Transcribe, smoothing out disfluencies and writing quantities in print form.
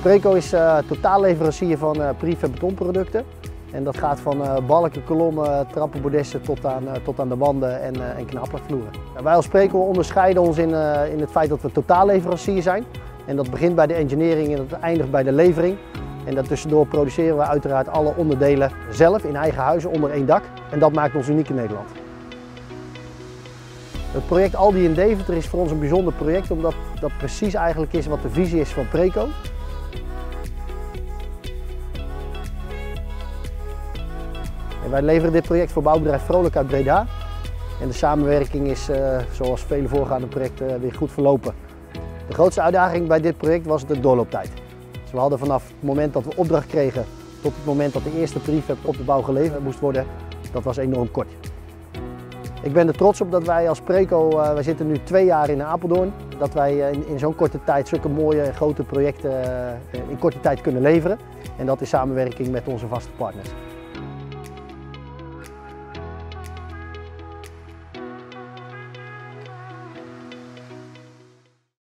Preco is totaalleverancier van prefab betonproducten. En dat gaat van balken, kolommen, trappenbordessen tot aan de wanden en knaplakvloeren. Wij als Preco onderscheiden ons in het feit dat we totaalleverancier zijn. En dat begint bij de engineering en dat eindigt bij de levering. En daartussendoor produceren we uiteraard alle onderdelen zelf in eigen huizen onder één dak. En dat maakt ons uniek in Nederland. Het project Aldi in Deventer is voor ons een bijzonder project, omdat dat precies eigenlijk is wat de visie is van Preco. En wij leveren dit project voor bouwbedrijf Vrolijk uit Breda. En de samenwerking is, zoals vele voorgaande projecten, weer goed verlopen. De grootste uitdaging bij dit project was de doorlooptijd. Dus we hadden vanaf het moment dat we opdracht kregen tot het moment dat de eerste prefab op de bouw geleverd moest worden, dat was enorm kort. Ik ben er trots op dat wij als Preco, wij zitten nu 2 jaar in Apeldoorn, dat wij in zo'n korte tijd zulke mooie en grote projecten in korte tijd kunnen leveren. En dat in samenwerking met onze vaste partners.